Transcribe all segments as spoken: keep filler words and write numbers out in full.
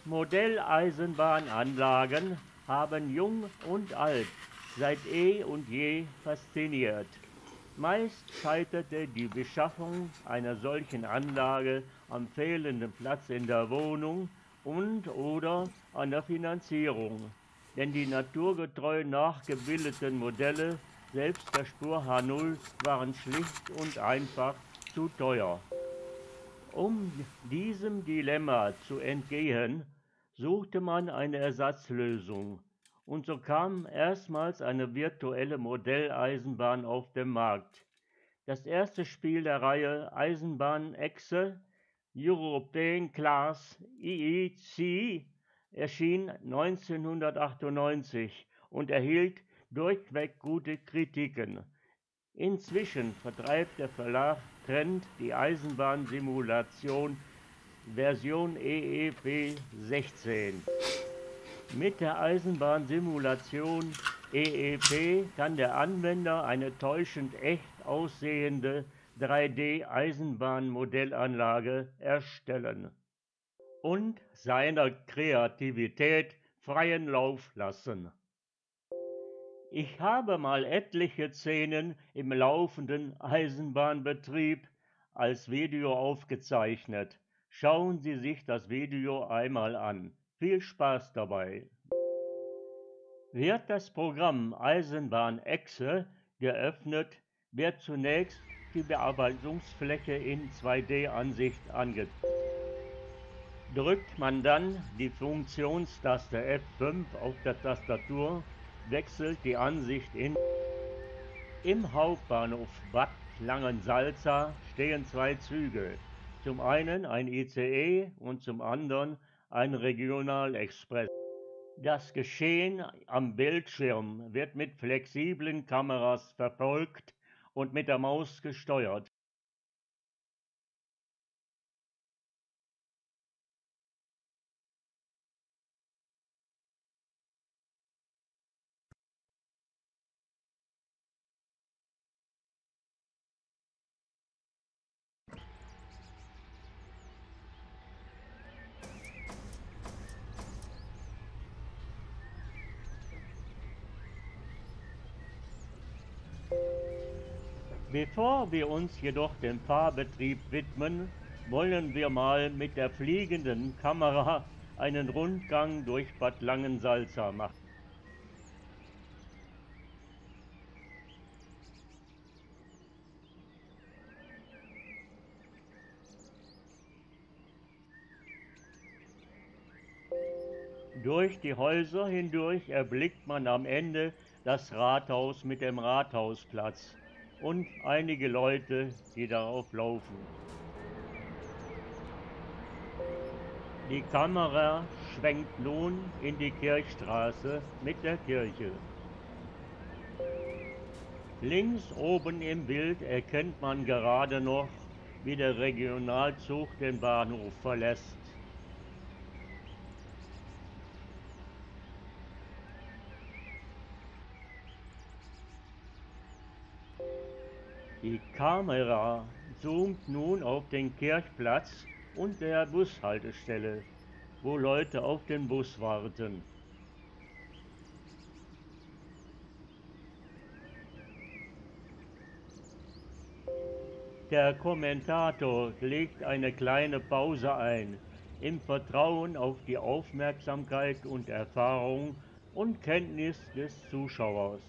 Modelleisenbahnanlagen haben Jung und Alt seit eh und je fasziniert. Meist scheiterte die Beschaffung einer solchen Anlage am fehlenden Platz in der Wohnung und/oder an der Finanzierung, denn die naturgetreu nachgebildeten Modelle selbst der Spur H null waren schlicht und einfach zu teuer. Um diesem Dilemma zu entgehen, suchte man eine Ersatzlösung, und so kam erstmals eine virtuelle Modelleisenbahn auf den Markt. Das erste Spiel der Reihe Eisenbahn-Exe European Class E E C erschien neunzehnhundertachtundneunzig und erhielt durchweg gute Kritiken. Inzwischen vertreibt der Verlag Trend die Eisenbahnsimulation Version E E P sechzehn. Mit der Eisenbahnsimulation E E P kann der Anwender eine täuschend echt aussehende drei D-Eisenbahnmodellanlage erstellen und seiner Kreativität freien Lauf lassen. Ich habe mal etliche Szenen im laufenden Eisenbahnbetrieb als Video aufgezeichnet. Schauen Sie sich das Video einmal an. Viel Spaß dabei! Wird das Programm Eisenbahn-Exe geöffnet, wird zunächst die Bearbeitungsfläche in zwei D-Ansicht angezeigt. Drückt man dann die Funktionstaste F fünf auf der Tastatur, wechselt die Ansicht in. Im Hauptbahnhof Bad Langensalza stehen zwei Züge, zum einen ein I C E und zum anderen ein Regionalexpress. Das Geschehen am Bildschirm wird mit flexiblen Kameras verfolgt und mit der Maus gesteuert. Bevor wir uns jedoch dem Fahrbetrieb widmen, wollen wir mal mit der fliegenden Kamera einen Rundgang durch Bad Langensalza machen. Durch die Häuser hindurch erblickt man am Ende das Rathaus mit dem Rathausplatz und einige Leute, die darauf laufen. Die Kamera schwenkt nun in die Kirchstraße mit der Kirche. Links oben im Bild erkennt man gerade noch, wie der Regionalzug den Bahnhof verlässt. Die Kamera zoomt nun auf den Kirchplatz und der Bushaltestelle, wo Leute auf den Bus warten. Der Kommentator legt eine kleine Pause ein, im Vertrauen auf die Aufmerksamkeit und Erfahrung und Kenntnis des Zuschauers.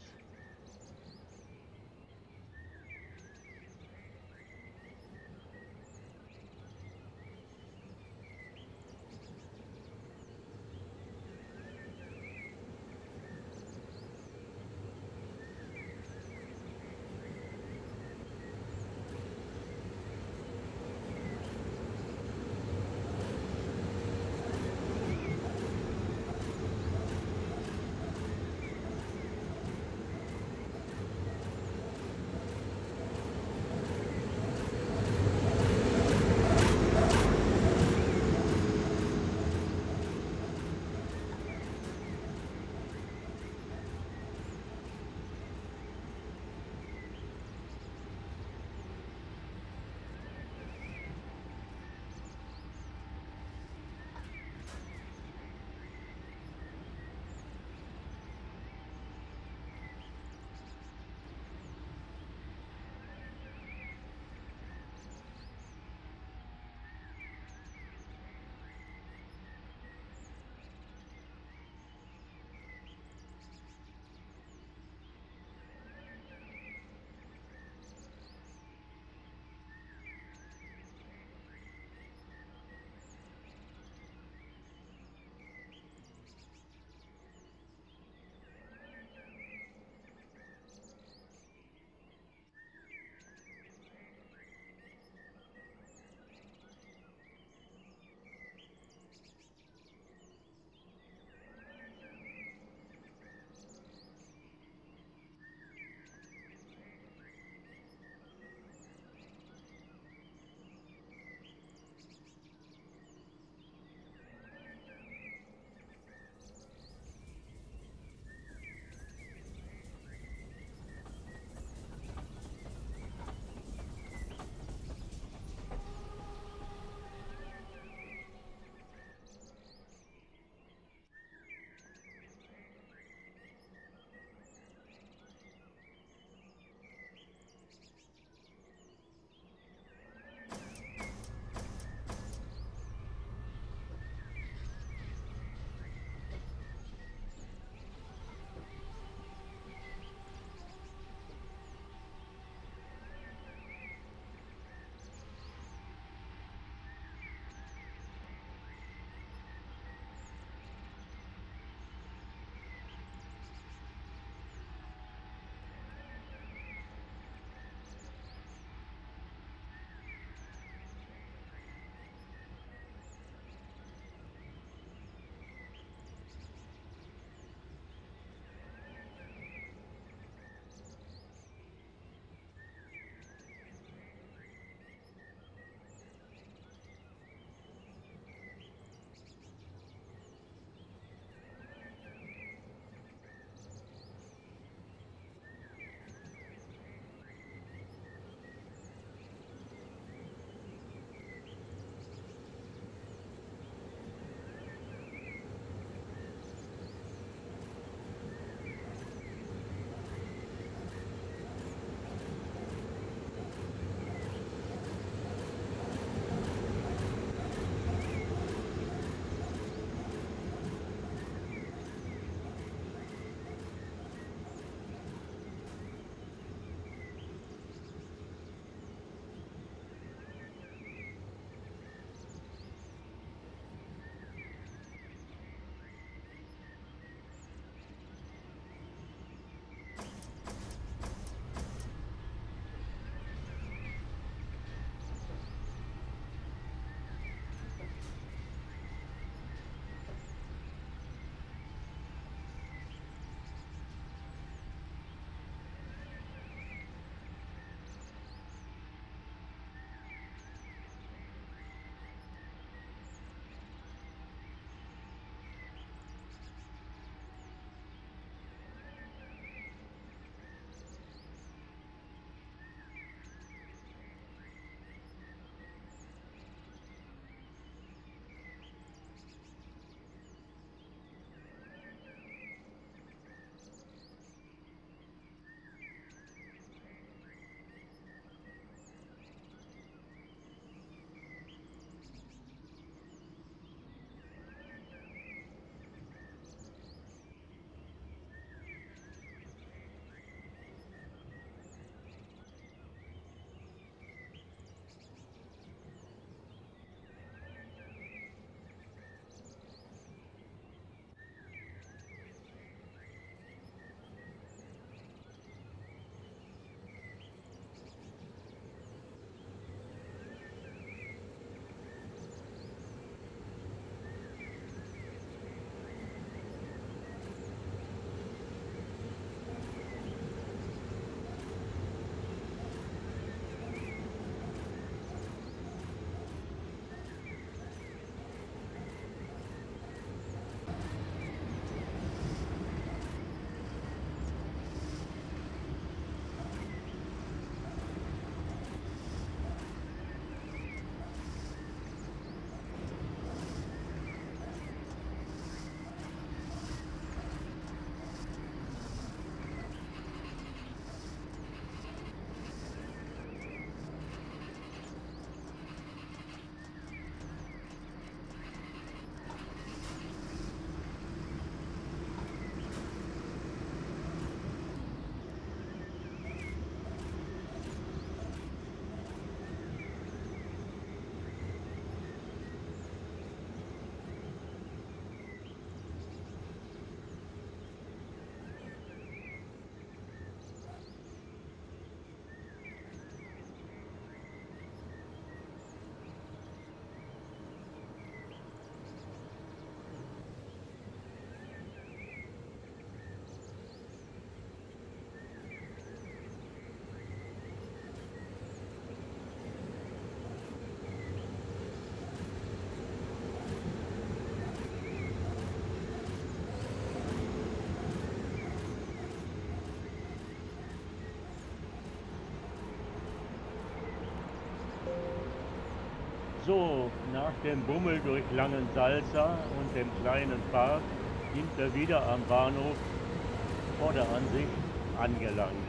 So, nach dem Bummel durch Langensalza und dem kleinen Park sind wir wieder am Bahnhof Vorderansicht angelangt.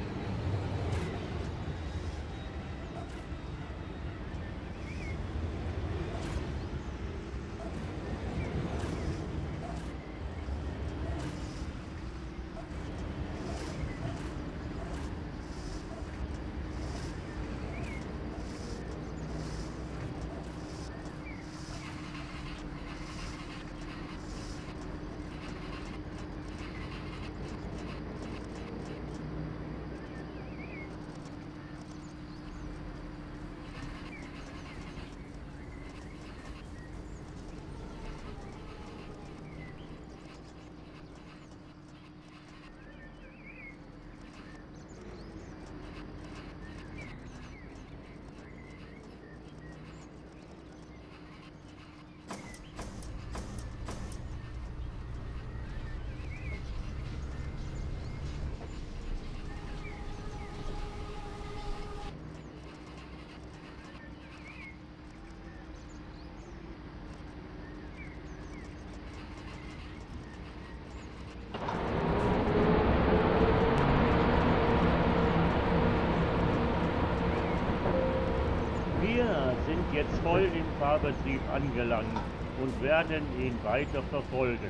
Wir sind jetzt voll im Fahrbetrieb angelangt und werden ihn weiter verfolgen.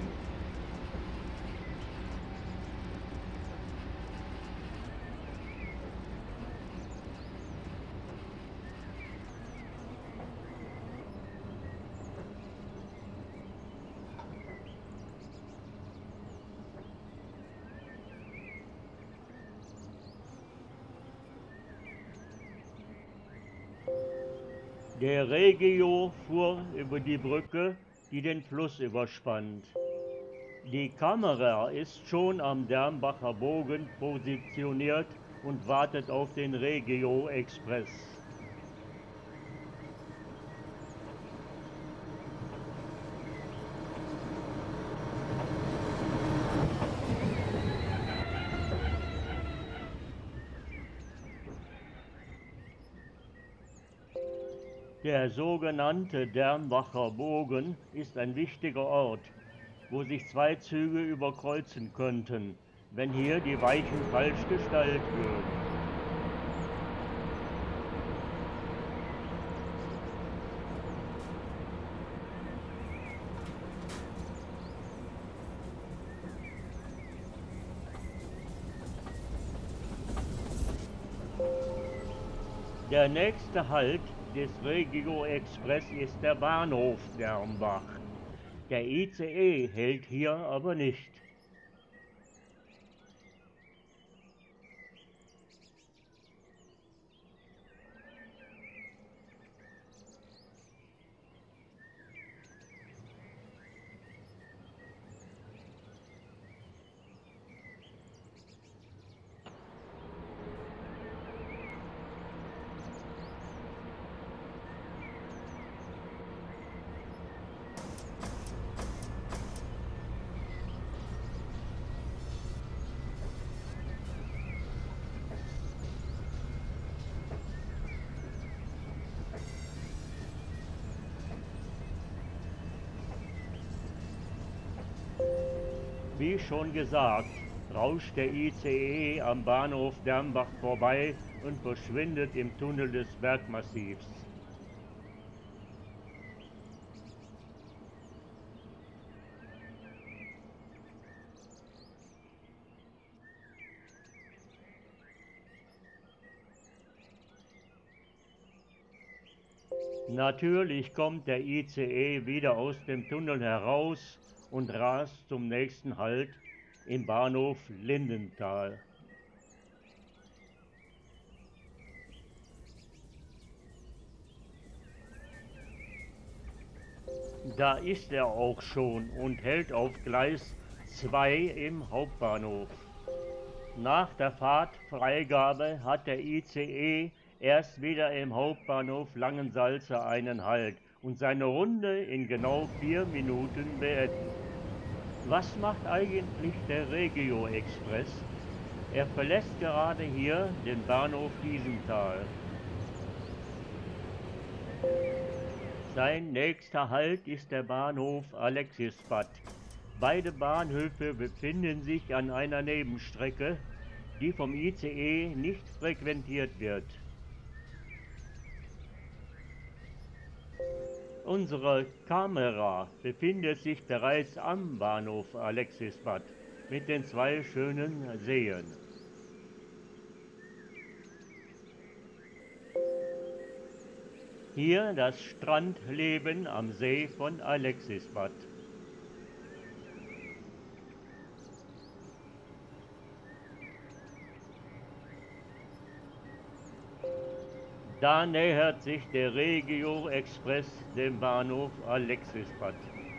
Der Regio fuhr über die Brücke, die den Fluss überspannt. Die Kamera ist schon am Dermbacher Bogen positioniert und wartet auf den Regio Express. Der sogenannte Dermbacher Bogen ist ein wichtiger Ort, wo sich zwei Züge überkreuzen könnten, wenn hier die Weichen falsch gestellt würden. Der nächste Halt des Regio Express ist der Bahnhof Dermbach. Der I C E hält hier aber nicht. Wie schon gesagt, rauscht der I C E am Bahnhof Dermbach vorbei und verschwindet im Tunnel des Bergmassivs. Natürlich kommt der I C E wieder aus dem Tunnel heraus und rast zum nächsten Halt im Bahnhof Lindenthal. Da ist er auch schon und hält auf Gleis zwei im Hauptbahnhof. Nach der Fahrtfreigabe hat der I C E erst wieder im Hauptbahnhof Langensalza einen Halt und seine Runde in genau vier Minuten beenden. Was macht eigentlich der Regio Express? Er verlässt gerade hier den Bahnhof Wiesenthal. Sein nächster Halt ist der Bahnhof Alexisbad. Beide Bahnhöfe befinden sich an einer Nebenstrecke, die vom I C E nicht frequentiert wird. Unsere Kamera befindet sich bereits am Bahnhof Alexisbad mit den zwei schönen Seen. Hier das Strandleben am See von Alexisbad. Da nähert sich der Regio Express dem Bahnhof Alexisbad.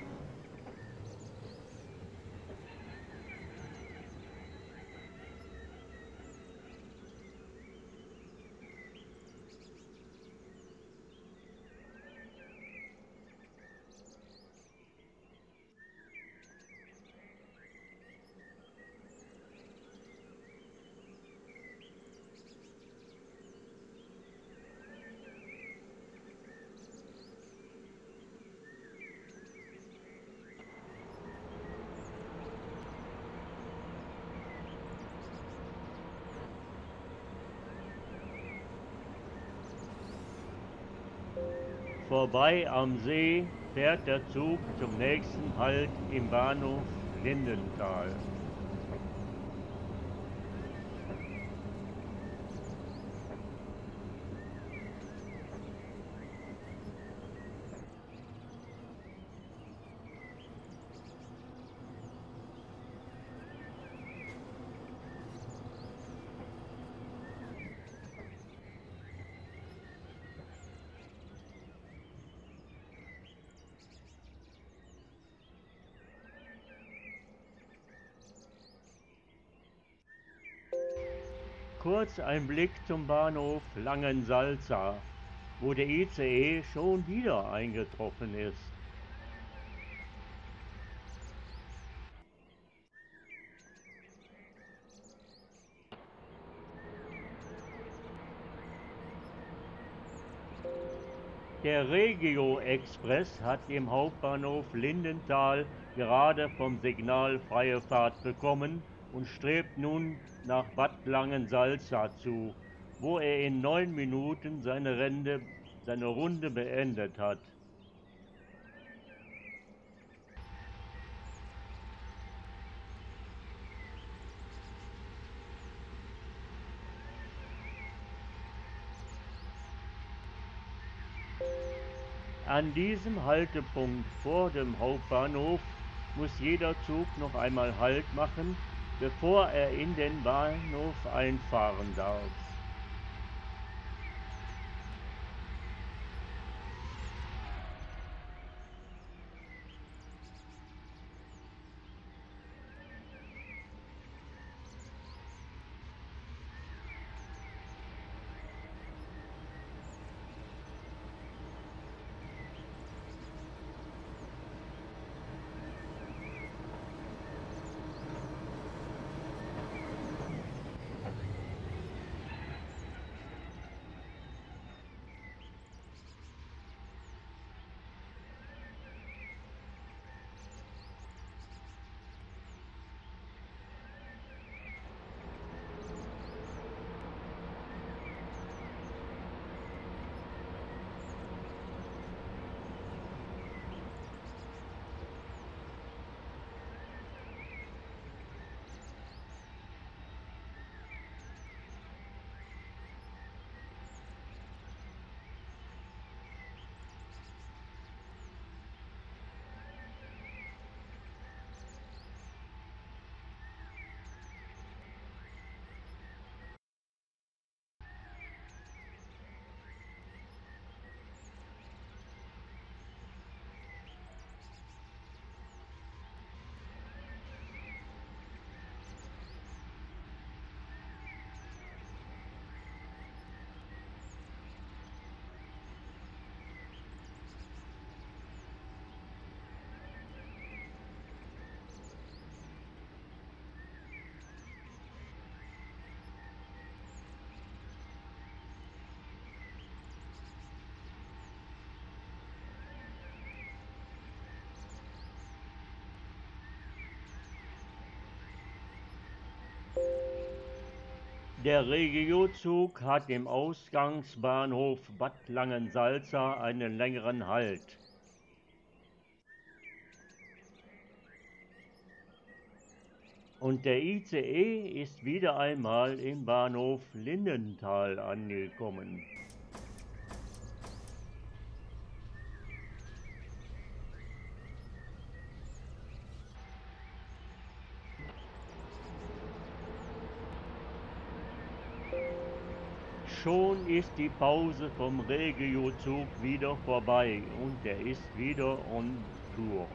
Vorbei am See fährt der Zug zum nächsten Halt im Bahnhof Lindenthal. Kurz ein Blick zum Bahnhof Langensalza, wo der I C E schon wieder eingetroffen ist. Der Regio Express hat im Hauptbahnhof Lindenthal gerade vom Signal freie Fahrt bekommen und strebt nun nach Bad Langensalza zu, wo er in neun Minuten seine, Rende, seine Runde beendet hat. An diesem Haltepunkt vor dem Hauptbahnhof muss jeder Zug noch einmal Halt machen, bevor er in den Bahnhof einfahren darf. Der Regiozug hat im Ausgangsbahnhof Bad Langensalza einen längeren Halt. Und der I C E ist wieder einmal im Bahnhof Lindenthal angekommen. Schon ist die Pause vom Regiozug wieder vorbei und er ist wieder on Tour.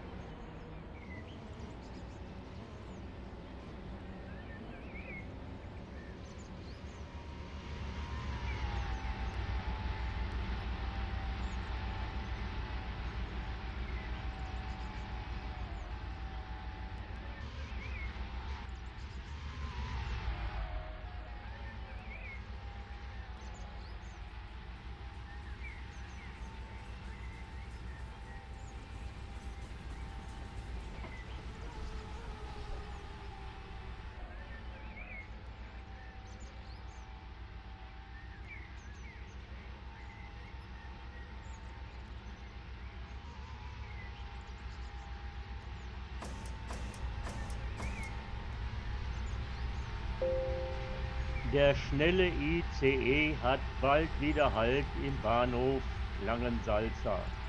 Der schnelle I C E hat bald wieder Halt im Bahnhof Langensalza.